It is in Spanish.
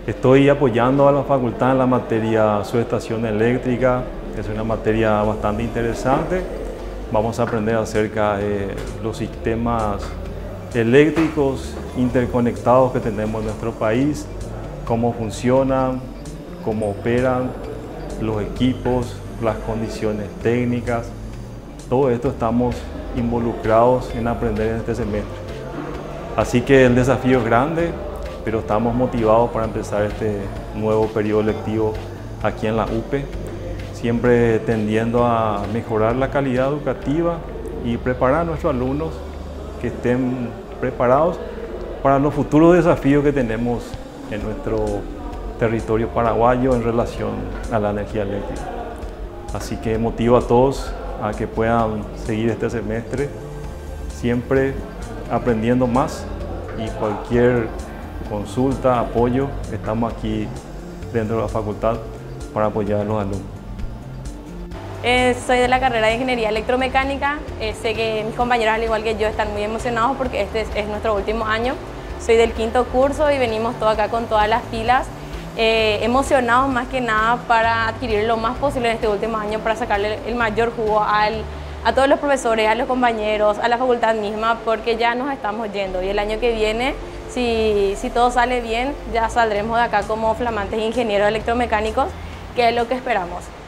Estoy apoyando a la facultad en la materia subestación eléctrica, que es una materia bastante interesante. Vamos a aprender acerca de los sistemas eléctricos interconectados que tenemos en nuestro país, cómo funcionan, cómo operan los equipos, las condiciones técnicas. Todo esto estamos involucrados en aprender en este semestre. Así que el desafío es grande, pero estamos motivados para empezar este nuevo periodo lectivo aquí en la UPE, siempre tendiendo a mejorar la calidad educativa y preparar a nuestros alumnos que estén preparados para los futuros desafíos que tenemos en nuestro territorio paraguayo en relación a la energía eléctrica. Así que motivo a todos a que puedan seguir este semestre siempre aprendiendo más, y cualquier consulta, apoyo, estamos aquí dentro de la facultad para apoyar a los alumnos. Soy de la carrera de Ingeniería Electromecánica. Sé que mis compañeros, al igual que yo, están muy emocionados porque este es nuestro último año. Soy del 5º curso y venimos todos acá con todas las pilas, emocionados más que nada para adquirir lo más posible en este último año, para sacarle el mayor jugo a todos los profesores, a los compañeros, a la facultad misma, porque ya nos estamos yendo y el año que viene, si todo sale bien, ya saldremos de acá como flamantes ingenieros electromecánicos, que es lo que esperamos.